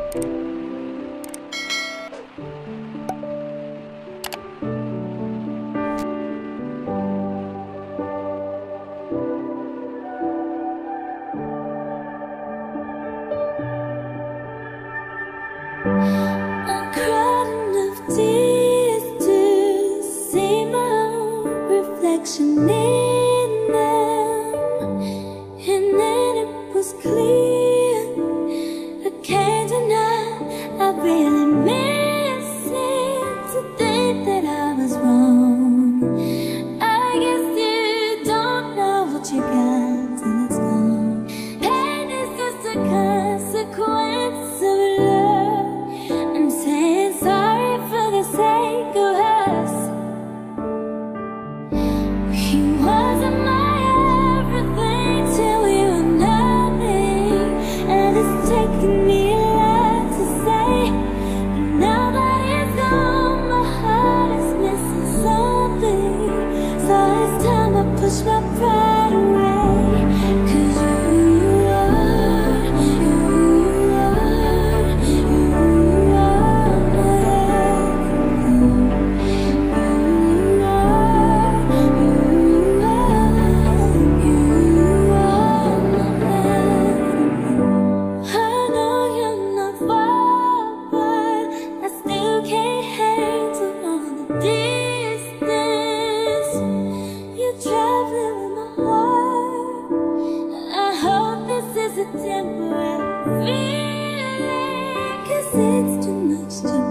I cried enough tears to see my own reflection in them, and then it was clear I can't deny I really miss it. To think that I was wrong, I guess you don't know what you got till it's gone. Pain is just a consequence of love. I'm saying sorry for the sake of us. He wasn't my everything till we were nothing, and it's taken me a lot to say. Now that he's gone, my heart is missing something. So it's time I push my pride away. 'Cause you are temporary feeling, 'cause it's too much to